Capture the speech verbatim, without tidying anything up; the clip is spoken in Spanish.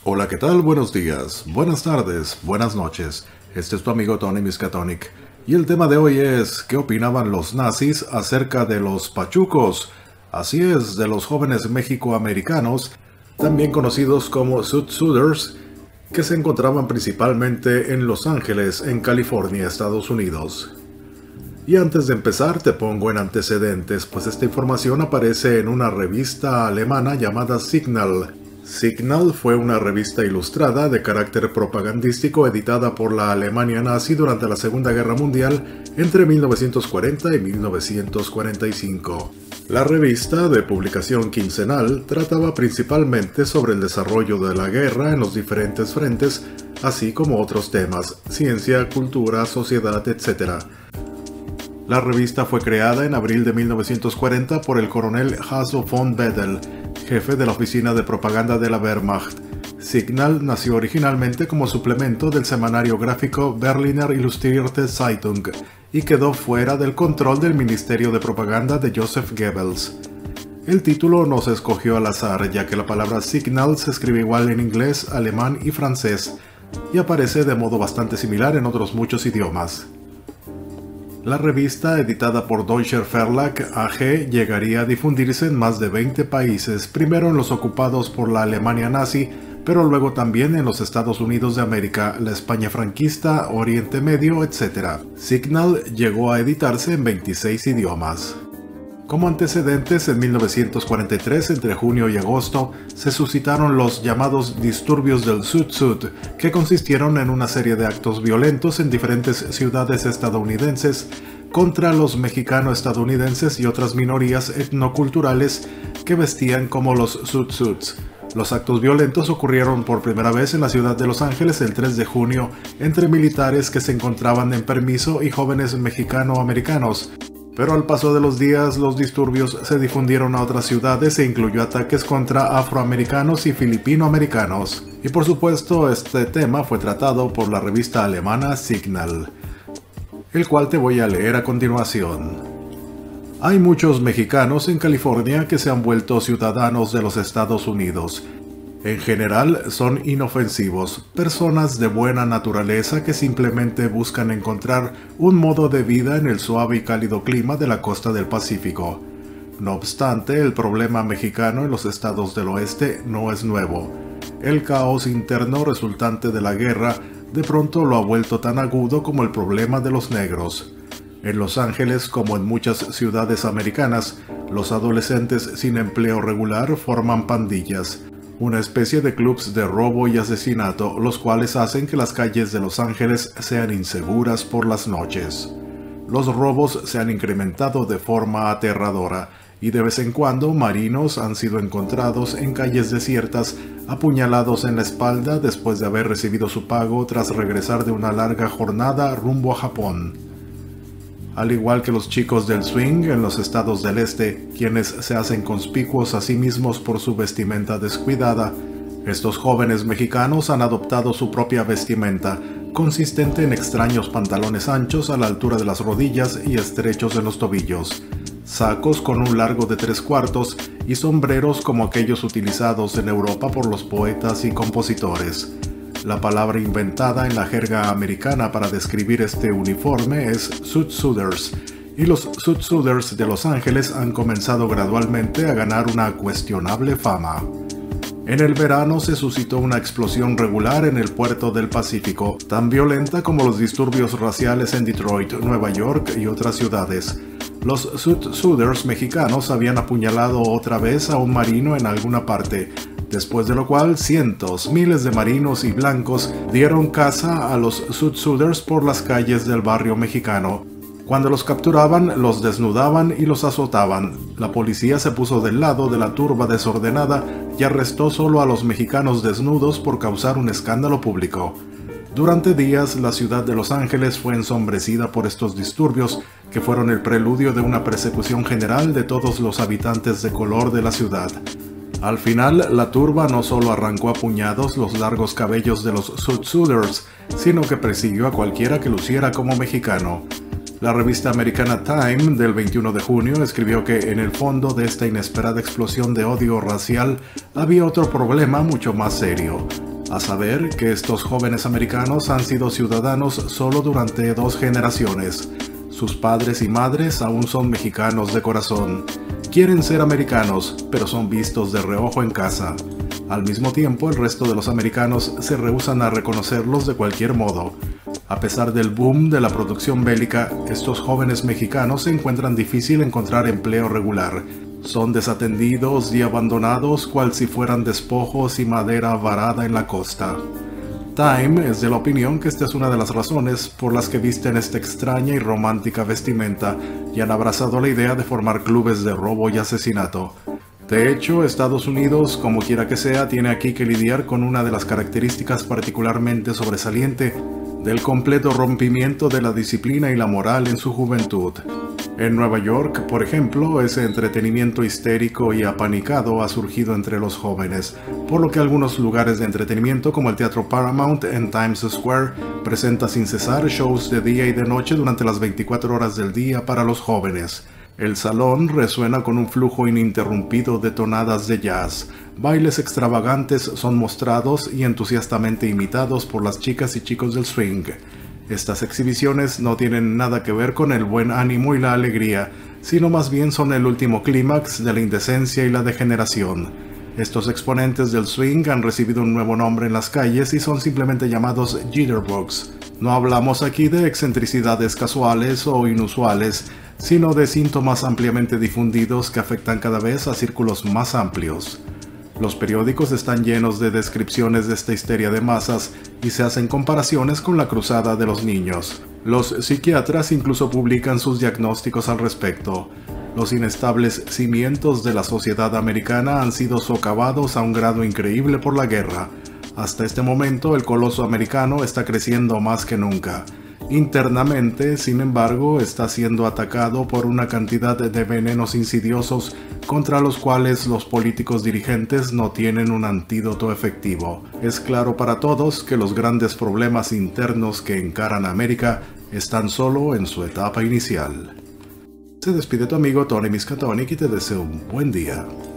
Hola, ¿qué tal? Buenos días, buenas tardes, buenas noches. Este es tu amigo Tony Miskatonic. Y el tema de hoy es, ¿qué opinaban los nazis acerca de los pachucos? Así es, de los jóvenes mexicoamericanos, también conocidos como Zoot-Suiters, que se encontraban principalmente en Los Ángeles, en California, Estados Unidos. Y antes de empezar te pongo en antecedentes, pues esta información aparece en una revista alemana llamada Signal. Signal fue una revista ilustrada de carácter propagandístico editada por la Alemania nazi durante la Segunda Guerra Mundial entre mil novecientos cuarenta y mil novecientos cuarenta y cinco. La revista, de publicación quincenal, trataba principalmente sobre el desarrollo de la guerra en los diferentes frentes, así como otros temas, ciencia, cultura, sociedad, etcétera. La revista fue creada en abril de mil novecientos cuarenta por el coronel Hasso von Bedel, jefe de la oficina de propaganda de la Wehrmacht. Signal nació originalmente como suplemento del semanario gráfico Berliner Illustrierte Zeitung y quedó fuera del control del Ministerio de Propaganda de Joseph Goebbels. El título no se escogió al azar, ya que la palabra Signal se escribe igual en inglés, alemán y francés, y aparece de modo bastante similar en otros muchos idiomas. La revista, editada por Deutscher Verlag A G, llegaría a difundirse en más de veinte países, primero en los ocupados por la Alemania nazi, pero luego también en los Estados Unidos de América, la España franquista, Oriente Medio, etcétera. Signal llegó a editarse en veintiséis idiomas. Como antecedentes, en mil novecientos cuarenta y tres, entre junio y agosto, se suscitaron los llamados disturbios del Zoot-Suit, que consistieron en una serie de actos violentos en diferentes ciudades estadounidenses contra los mexicano-estadounidenses y otras minorías etnoculturales que vestían como los Zoot-Suits. Los actos violentos ocurrieron por primera vez en la ciudad de Los Ángeles el tres de junio entre militares que se encontraban en permiso y jóvenes mexicano-americanos. Pero al paso de los días, los disturbios se difundieron a otras ciudades e incluyó ataques contra afroamericanos y filipinoamericanos. Y por supuesto, este tema fue tratado por la revista alemana Signal, el cual te voy a leer a continuación. Hay muchos mexicanos en California que se han vuelto ciudadanos de los Estados Unidos. En general son inofensivos, personas de buena naturaleza que simplemente buscan encontrar un modo de vida en el suave y cálido clima de la costa del Pacífico. No obstante, el problema mexicano en los estados del oeste no es nuevo. El caos interno resultante de la guerra de pronto lo ha vuelto tan agudo como el problema de los negros. En Los Ángeles, como en muchas ciudades americanas, los adolescentes sin empleo regular forman pandillas, una especie de clubs de robo y asesinato, los cuales hacen que las calles de Los Ángeles sean inseguras por las noches. Los robos se han incrementado de forma aterradora, y de vez en cuando marinos han sido encontrados en calles desiertas, apuñalados en la espalda después de haber recibido su pago tras regresar de una larga jornada rumbo a Japón. Al igual que los chicos del swing en los estados del este, quienes se hacen conspicuos a sí mismos por su vestimenta descuidada, estos jóvenes mexicanos han adoptado su propia vestimenta, consistente en extraños pantalones anchos a la altura de las rodillas y estrechos en los tobillos, sacos con un largo de tres cuartos y sombreros como aquellos utilizados en Europa por los poetas y compositores. La palabra inventada en la jerga americana para describir este uniforme es Zoot-Suiters, y los Zoot-Suiters de Los Ángeles han comenzado gradualmente a ganar una cuestionable fama. En el verano se suscitó una explosión regular en el puerto del Pacífico, tan violenta como los disturbios raciales en Detroit, Nueva York y otras ciudades. Los Zoot-Suiters mexicanos habían apuñalado otra vez a un marino en alguna parte, después de lo cual cientos, miles de marinos y blancos dieron caza a los Zoot-Suiters por las calles del barrio mexicano. Cuando los capturaban, los desnudaban y los azotaban. La policía se puso del lado de la turba desordenada y arrestó solo a los mexicanos desnudos por causar un escándalo público. Durante días, la ciudad de Los Ángeles fue ensombrecida por estos disturbios, que fueron el preludio de una persecución general de todos los habitantes de color de la ciudad. Al final, la turba no solo arrancó a puñados los largos cabellos de los Zoot-Suiters, sino que persiguió a cualquiera que luciera como mexicano. La revista americana Time del veintiuno de junio escribió que en el fondo de esta inesperada explosión de odio racial había otro problema mucho más serio: a saber que estos jóvenes americanos han sido ciudadanos solo durante dos generaciones. Sus padres y madres aún son mexicanos de corazón. Quieren ser americanos, pero son vistos de reojo en casa. Al mismo tiempo, el resto de los americanos se rehúsan a reconocerlos de cualquier modo. A pesar del boom de la producción bélica, estos jóvenes mexicanos se encuentran difícil encontrar empleo regular. Son desatendidos y abandonados cual si fueran despojos y madera varada en la costa. Time es de la opinión que esta es una de las razones por las que visten esta extraña y romántica vestimenta y han abrazado la idea de formar clubes de robo y asesinato. De hecho, Estados Unidos, como quiera que sea, tiene aquí que lidiar con una de las características particularmente sobresaliente del completo rompimiento de la disciplina y la moral en su juventud. En Nueva York, por ejemplo, ese entretenimiento histérico y apanicado ha surgido entre los jóvenes, por lo que algunos lugares de entretenimiento como el Teatro Paramount en Times Square presenta sin cesar shows de día y de noche durante las veinticuatro horas del día para los jóvenes. El salón resuena con un flujo ininterrumpido de tonadas de jazz. Bailes extravagantes son mostrados y entusiastamente imitados por las chicas y chicos del swing. Estas exhibiciones no tienen nada que ver con el buen ánimo y la alegría, sino más bien son el último clímax de la indecencia y la degeneración. Estos exponentes del swing han recibido un nuevo nombre en las calles y son simplemente llamados jitterbugs. No hablamos aquí de excentricidades casuales o inusuales, sino de síntomas ampliamente difundidos que afectan cada vez a círculos más amplios. Los periódicos están llenos de descripciones de esta histeria de masas y se hacen comparaciones con la cruzada de los niños. Los psiquiatras incluso publican sus diagnósticos al respecto. Los inestables cimientos de la sociedad americana han sido socavados a un grado increíble por la guerra. Hasta este momento, el coloso americano está creciendo más que nunca. Internamente, sin embargo, está siendo atacado por una cantidad de venenos insidiosos contra los cuales los políticos dirigentes no tienen un antídoto efectivo. Es claro para todos que los grandes problemas internos que encaran a América están solo en su etapa inicial. Se despide tu amigo Tony Miskatonic y te deseo un buen día.